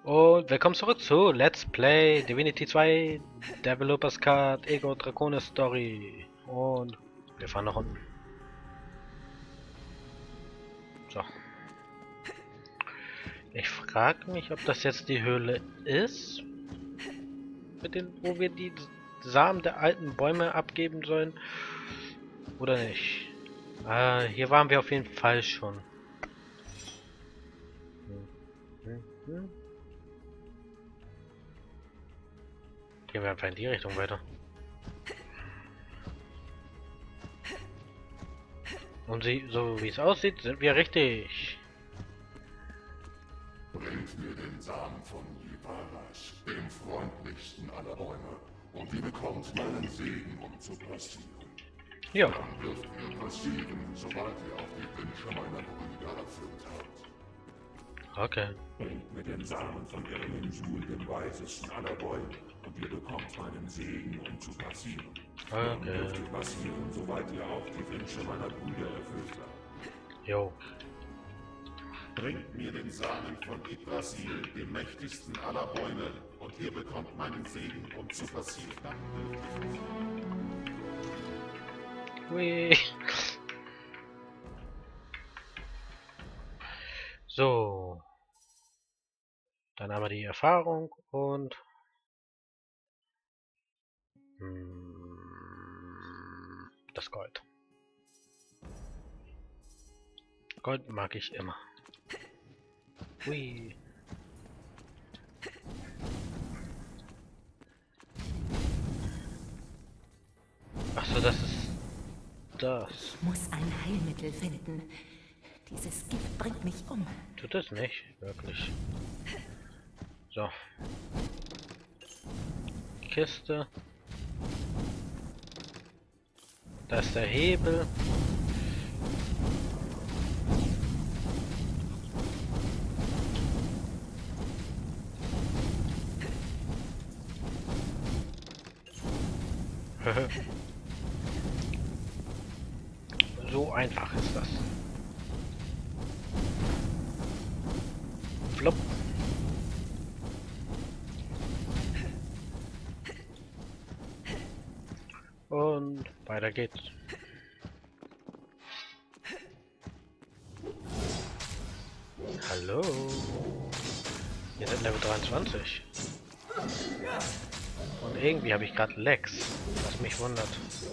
Und willkommen zurück zu Let's Play Divinity 2 Developers Card Ego Draconis Story. Und wir fahren nach unten. So. Ich frage mich, ob das jetzt die Höhle ist, mit den, wo wir die Samen der alten Bäume abgeben sollen. Oder nicht. Hier waren wir auf jeden Fall schon. Gehen wir einfach in die Richtung weiter. Und so wie es aussieht, sind wir richtig. Bringt mir den Samen von Ibaras, dem freundlichsten aller Bäume, und ihr bekommt meinen Segen, um zu passieren. Ja. Dann dürft ihr passieren, sobald ihr auch die Wünsche meiner Brüder erfüllt habt. Okay. Bringt mir den Samen von Eremensul, dem weisesten aller Bäume, und ihr bekommt meinen Segen, um zu passieren. Dann dürft ihr passieren, sobald ihr auch die Wünsche meiner Brüder erfüllt habt. Jo. Bringt mir den Samen von Yggdrasil, dem mächtigsten aller Bäume, und ihr bekommt meinen Segen, um zu passieren. Hui. So. Dann haben wir die Erfahrung und das Gold. Gold mag ich immer. Hui. Achso, das ist das. Ich muss ein Heilmittel finden. Dieses Gift bringt mich um. Tut es nicht, wirklich. So. Kiste. Da ist der Hebel. So einfach ist das. Flop. Und weiter geht's. Hallo. Wir sind Level 23. Und irgendwie habe ich gerade Lags, was mich wundert.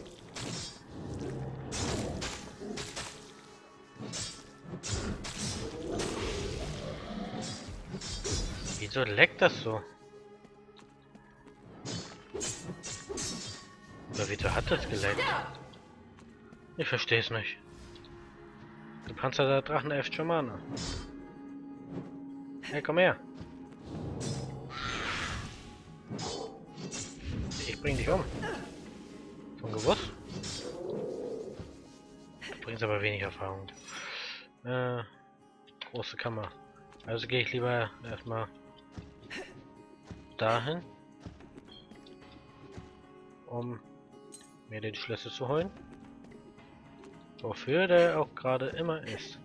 Wieso leckt das so? Oder wieso hat das geleckt? Ich verstehe es nicht. Gepanzerter Drachenelf Schamane. Hey, komm her. Ich bring dich um. Schon gewusst? Du bringst aber wenig Erfahrung. Große Kammer. Also gehe ich lieber erstmal dahin, um mir den Schlüssel zu holen. Wofür der auch gerade immer ist.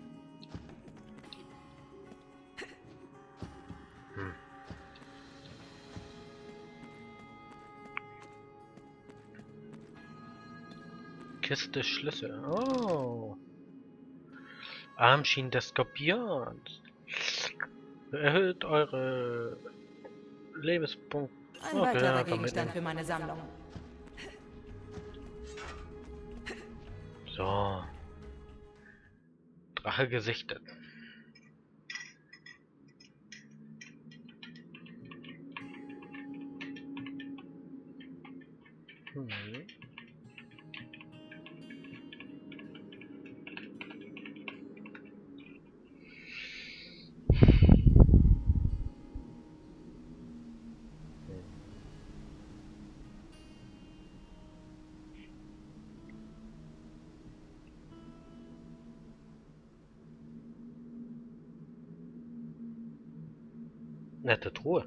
Kiste Schlüssel. Oh. Armschienen des Skorpions. Erhöht eure Lebenspunkte. Ein weiterer Gegenstand für meine Sammlung. So. Drache gesichtet. Nette Truhe.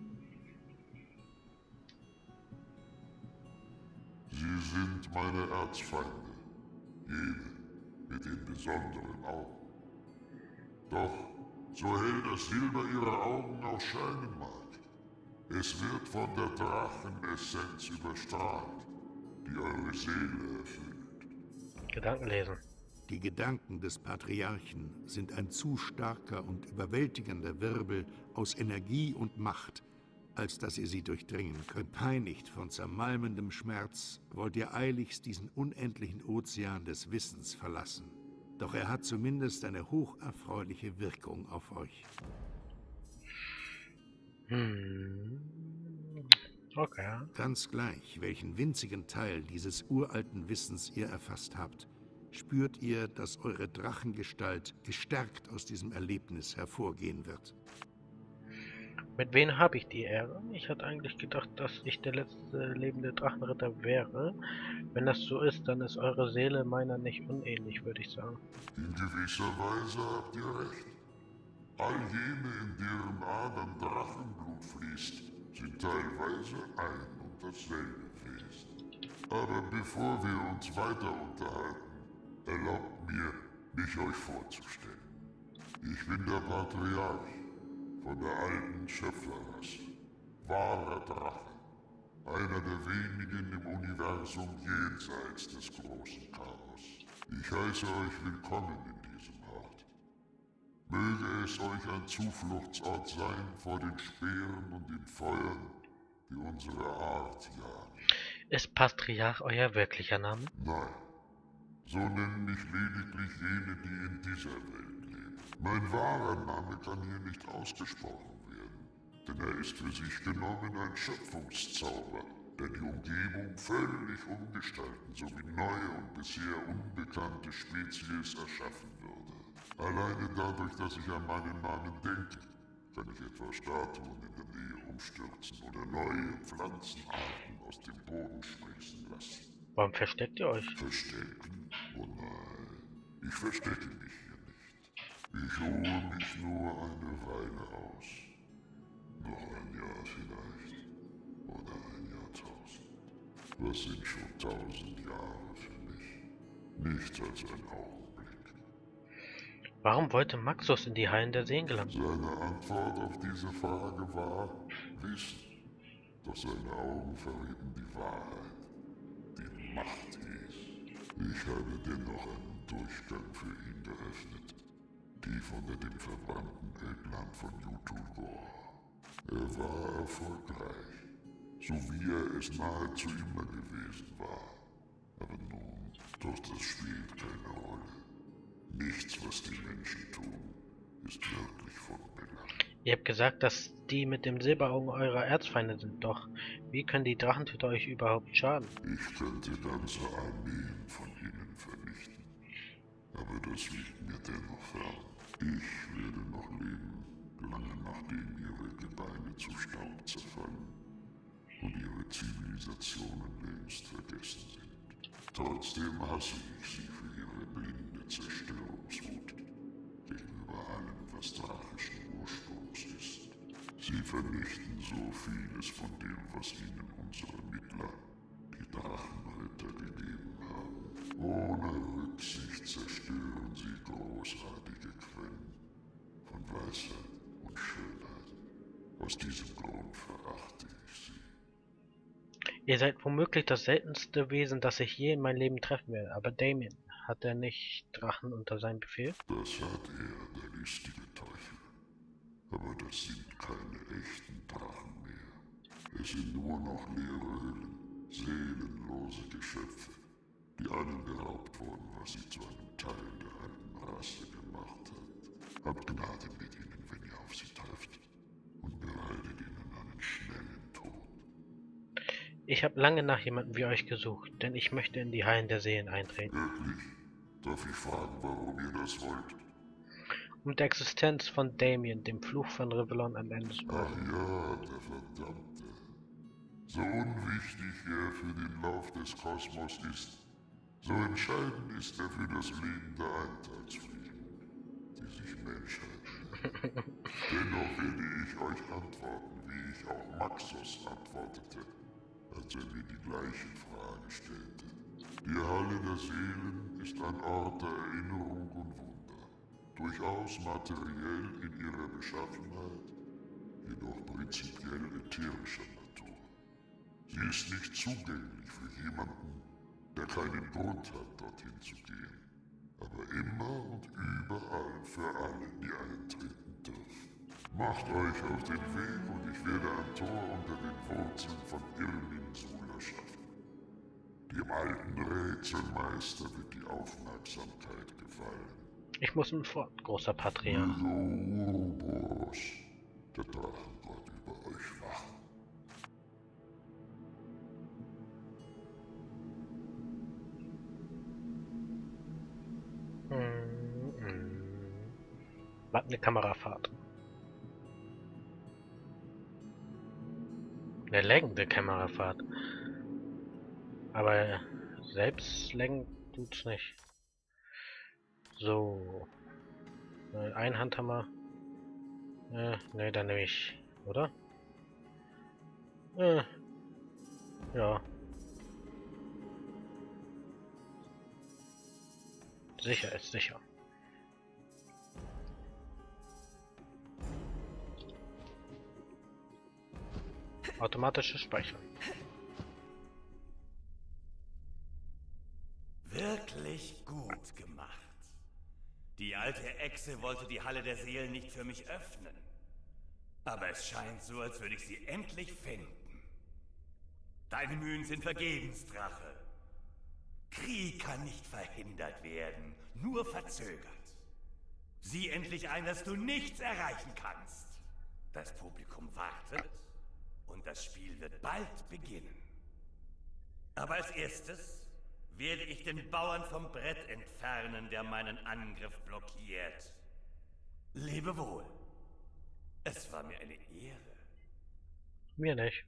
Sie sind meine Erzfeinde, jene mit den besonderen Augen. Doch so hell das Silber ihrer Augen auch scheinen mag. Es wird von der Drachenessenz überstrahlt, die eure Seele erfüllt. Gedanken lesen. Die Gedanken des Patriarchen sind ein zu starker und überwältigender Wirbel aus Energie und Macht, als dass ihr sie durchdringen könnt. Peinigt von zermalmendem Schmerz wollt ihr eiligst diesen unendlichen Ozean des Wissens verlassen. Doch er hat zumindest eine hocherfreuliche Wirkung auf euch. Okay. Ganz gleich, welchen winzigen Teil dieses uralten Wissens ihr erfasst habt, spürt ihr, dass eure Drachengestalt gestärkt aus diesem Erlebnis hervorgehen wird. Mit wem habe ich die Ehre? Ich hatte eigentlich gedacht, dass ich der letzte lebende Drachenritter wäre. Wenn das so ist, dann ist eure Seele meiner nicht unähnlich, würde ich sagen. In gewisser Weise habt ihr recht. All jene, in deren Adern Drachenblut fließt, sind teilweise ein und dasselbe Wesen. Aber bevor wir uns weiter unterhalten, erlaubt mir, mich euch vorzustellen. Ich bin der Patriarch von der alten Schöpferrasse, wahrer Drache, einer der wenigen im Universum jenseits des großen Chaos. Ich heiße euch willkommen in diesem Ort. Möge es euch ein Zufluchtsort sein vor den Speeren und den Feuern, die unsere Art jagen. Ist Patriarch euer wirklicher Name? Nein, so nennen mich lediglich jene, die in dieser Welt leben. Mein wahrer Name kann hier nicht ausgesprochen werden, denn er ist für sich genommen ein Schöpfungszauber, der die Umgebung völlig umgestalten sowie neue und bisher unbekannte Spezies erschaffen würde. Alleine dadurch, dass ich an meinen Namen denke, kann ich etwa Statuen in der Nähe umstürzen oder neue Pflanzenarten aus dem Boden sprießen lassen. Warum versteckt ihr euch? Verstecken? Oh nein, ich verstecke mich hier nicht. Ich ruhe mich nur eine Weile aus. Noch ein Jahr vielleicht. Oder ein Jahrtausend. Was sind schon 1000 Jahre für mich? Nichts als ein Augenblick. Warum wollte Maxus in die Hallen der Seen gelangen? Seine Antwort auf diese Frage war Wissen. Doch seine Augen verrieten die Wahrheit, die Macht hieß. Ich habe dennoch einen Durchgang für ihn geöffnet, tief unter dem verbrannten Elbland von Jutulgor. Er war erfolgreich, so wie er es nahezu immer gewesen war. Aber nun, doch das spielt keine Rolle. Nichts, was die Menschen tun, ist wirklich von Belang. Ihr habt gesagt, dass die mit dem Silberaugen eure Erzfeinde sind, doch wie können die Drachentöter euch überhaupt schaden? Ich könnte ganze Armeen von ihnen vernichten, aber das liegt mir dennoch fern. Ich werde noch leben, lange nachdem ihre Gebeine zu Staub zerfallen und ihre Zivilisationen längst vergessen sind. Trotzdem hasse ich sie für ihre blinde Zerstörungswut gegenüber allem, was drachischen Ursprungs ist. Sie vernichten so vieles von dem, was ihnen unsere Mittler, die Drachenritter, gegeben haben. Ohne Rücksicht zerstören sie großartige Quellen von Weisheit und Schönheit. Aus diesem Grund verachte ich sie. Ihr seid womöglich das seltenste Wesen, das ich je in meinem Leben treffen werde, aber Damien, hat er nicht Drachen unter seinem Befehl? Das hat er, der listige Teufel. Aber das sind keine echten Drachen mehr. Es sind nur noch leere Hüllen, seelenlose Geschöpfe, die allen beraubt wurden, was sie zu einem Teil der alten Rasse gemacht hat. Habt Gnade mit ihnen, wenn ihr auf sie trefft, und bereitet ihnen einen schnellen Tod. Ich habe lange nach jemandem wie euch gesucht, denn ich möchte in die Hallen der Seelen eintreten. Wirklich? Darf ich fragen, warum ihr das wollt? Um der Existenz von Damien, dem Fluch von Rivellon, ein Ende zu Ach machen. ja, der Verdammte. So unwichtig er für den Lauf des Kosmos ist, so entscheidend ist er für das Leben der Eintagsfliegen, die sich Menschheit nennen. Dennoch werde ich euch antworten, wie ich auch Maxos antwortete, als er mir die gleiche Frage stellte. Die Halle der Seelen ist ein Ort der Erinnerung und Wunder. durchaus materiell in ihrer Beschaffenheit, jedoch prinzipiell ätherischer Natur. Sie ist nicht zugänglich für jemanden, der keinen Grund hat, dorthin zu gehen, aber immer und überall für alle, die eintreten dürfen. Macht euch auf den Weg und ich werde ein Tor unter den Wurzeln von Irminsul schaffen. Dem alten Rätselmeister wird die Aufmerksamkeit gefallen. Ich muss fort, großer Patriarch. Ouroboros, der Drachengott über euch wachen. Eine Kamerafahrt. Eine lenkende Kamerafahrt. Aber selbst lenken tut's nicht. So. Ein Handhammer. Ne, dann nehme ich, oder? Ja. Sicher ist sicher. Automatisches Speichern. Wirklich gut gemacht. Die alte Echse wollte die Halle der Seelen nicht für mich öffnen. Aber es scheint so, als würde ich sie endlich finden. Deine Mühen sind vergebens, Drache. Krieg kann nicht verhindert werden, nur verzögert. Sieh endlich ein, dass du nichts erreichen kannst. Das Publikum wartet und das Spiel wird bald beginnen. Aber als erstes werde ich den Bauern vom Brett entfernen, der meinen Angriff blockiert. Lebe wohl. Es war mir eine Ehre. Mir nicht.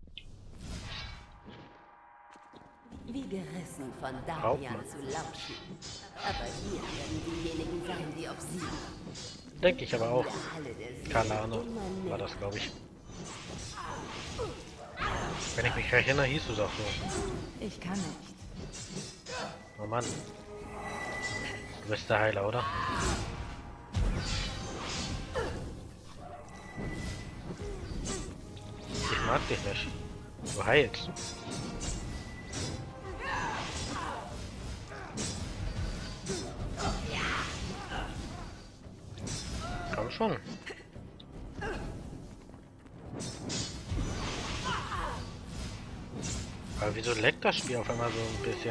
Wie gerissen von Damian zu lauschen. Aber wir werden diejenigen sein, die obsiegen. Denke ich aber auch. Keine Ahnung. War das, glaube ich. Wenn ich mich erinnere, hieß es auch so. Ich kann nicht. Oh Mann. Du bist der Heiler, oder? Ich mag dich nicht. Du heilst. Komm schon. Aber wieso leckt das Spiel auf einmal so ein bisschen?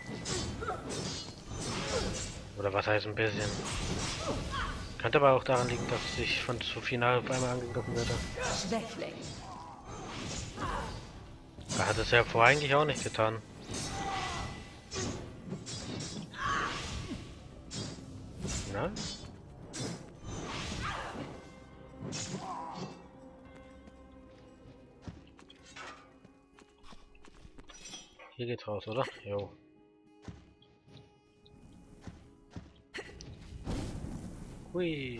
Oder was heißt ein bisschen? Könnte aber auch daran liegen, dass ich von zu final auf einmal angegriffen werde. Schwächling. Er hat es ja vorher eigentlich auch nicht getan. Na? Hier geht's raus, oder? Jo. Hui.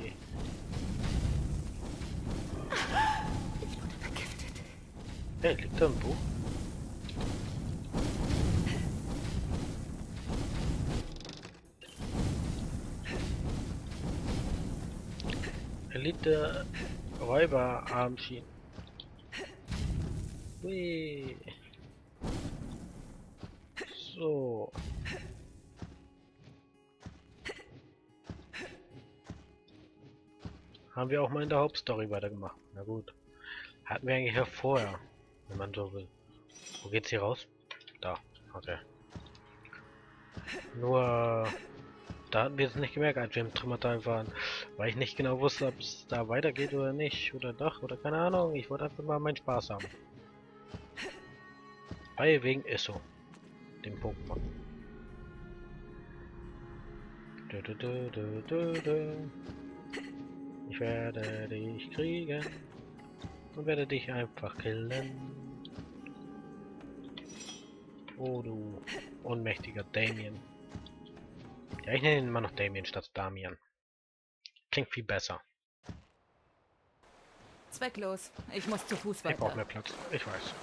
Ich wurde vergiftet. Hey, liegt da ein Buch? Elite Räuberarmschienen. Hui. So. Haben wir auch mal in der Hauptstory weitergemacht. Na gut. Hatten wir eigentlich ja vorher, wenn man so will. Wo geht's hier raus? Da. Okay. Nur da hatten wir es nicht gemerkt, als wir im Trümmertal waren. Weil ich nicht genau wusste, ob es da weitergeht oder nicht. Oder doch. Oder keine Ahnung. Ich wollte einfach mal meinen Spaß haben. Weil wegen Isso. Dem Pokémon. Ich werde dich kriegen und werde dich einfach killen. Oh du ohnmächtiger Damien. Ja, ich nenne ihn immer noch Damien statt Damian. Klingt viel besser. Zwecklos. Ich muss zu Fuß Ich weiter. brauche mehr Platz. Ich weiß.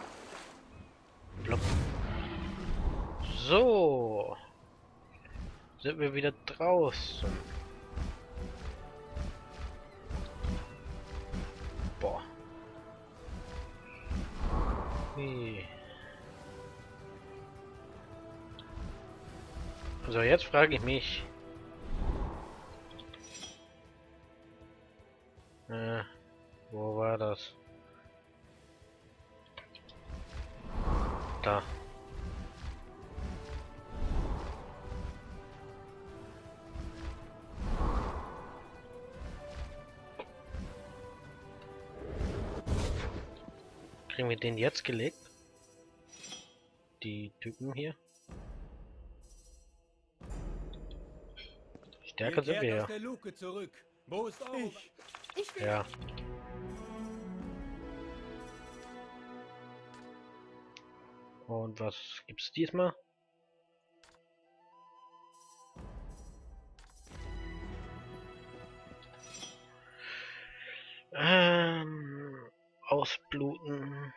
Blop. So. sind wir wieder draußen. Boah. So, jetzt frage ich mich. Wo war das? Da. Kriegen wir den jetzt gelegt? Die Typen hier? Stärker sind wir ja. Der Luke zurück. Wo ist Ich will Ja. Und was gibt's diesmal? Ausbluten.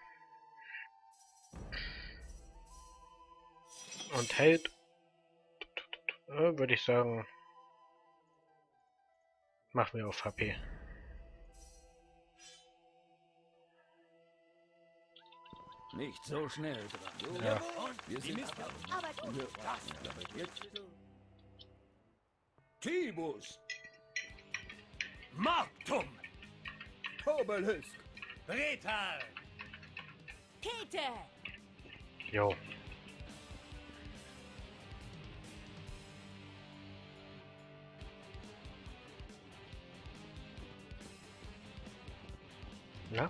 Und hält. Würde ich sagen. Machen wir auf HP. nicht so schnell dran. Ja. Wir sind aber gut. Tibus, Mortum! Obelisk, Bretal! Käthe! Jo. Na?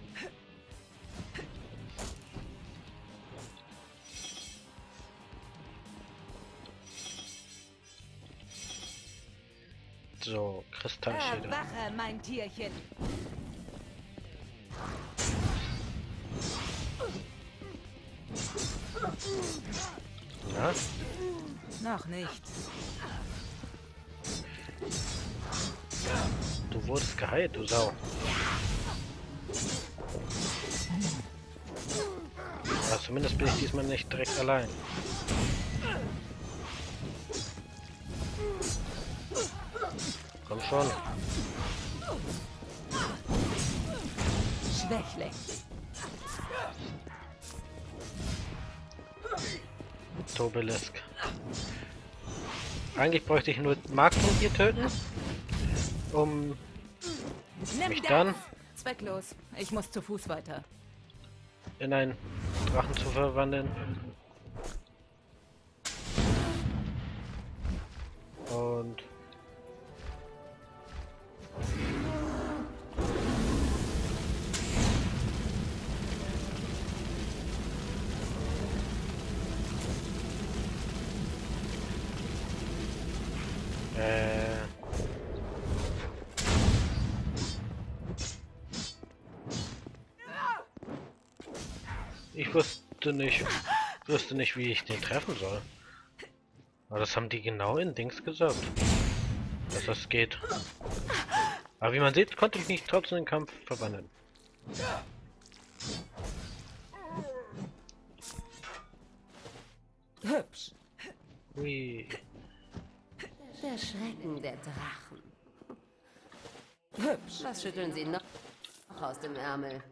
So, Kristallschädel. Erwache, mein Tierchen. Na? Noch nicht. Du wurdest geheilt, du Sau. Aber zumindest bin ich diesmal nicht direkt allein. Komm schon. Schwächling. Obelisk. Eigentlich bräuchte ich nur Markten hier töten, um mich dann Zwecklos. Ich muss zu Fuß weiter. in einen Drachen zu verwandeln. Und ich wusste nicht, wie ich den treffen soll. Aber das haben die genau in Dings gesagt, dass das geht. Aber wie man sieht, konnte ich mich trotzdem in den Kampf verwandeln. Hübsch. Hui. Der Schrecken der Drachen. Hübsch. Was schütteln Sie noch aus dem Ärmel?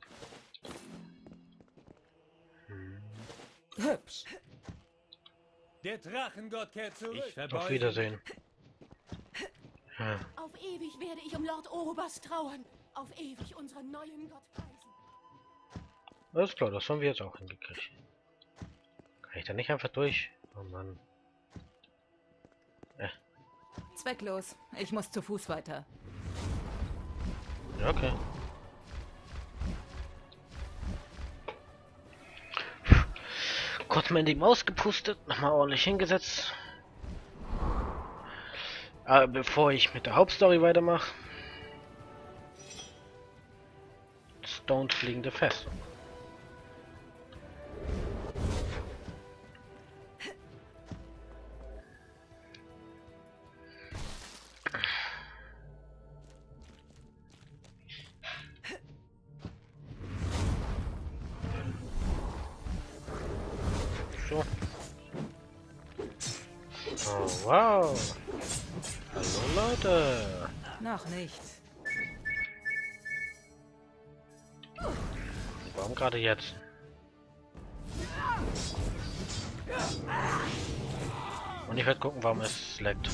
Hübsch. der Drachengott kehrt zurück. Ich Auf verbeuge Wiedersehen. Ja. Auf ewig werde ich um Lord Orobas trauern. Auf ewig unseren neuen Gott preisen. Alles klar, das haben wir jetzt auch hingekriegt. Kann ich da nicht einfach durch? Oh Mann. Zwecklos. Ich muss zu Fuß weiter. Ja, okay. Kurz mal in die Maus gepustet, nochmal ordentlich hingesetzt. Aber bevor ich mit der Hauptstory weitermache. Stones fliegende Festung. So. Oh, wow. Hallo Leute. Noch nicht. Warum gerade jetzt? Und ich werde gucken, warum es laggt.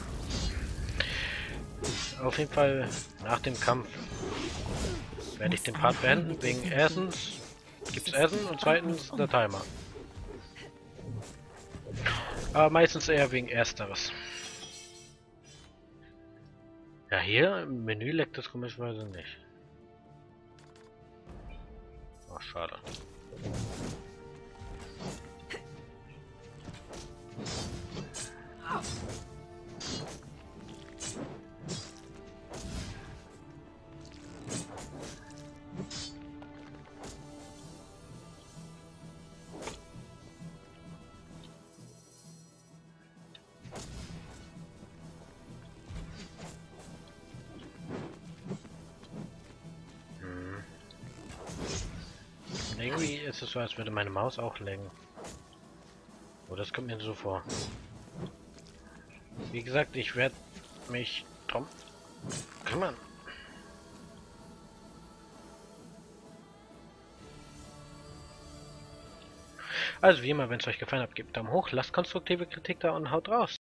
Auf jeden Fall nach dem Kampf werde ich den Part beenden, wegen erstens gibt's Essen und zweitens der Timer. Aber meistens eher wegen ersteres. Ja, hier im Menü leckt es komischerweise nicht. Ach, schade. Irgendwie ist es so, als würde meine Maus auch laggen. Oh, das kommt mir so vor. Wie gesagt, ich werde mich drum kümmern. Also wie immer, wenn es euch gefallen hat, gebt Daumen hoch, lasst konstruktive Kritik da und haut raus.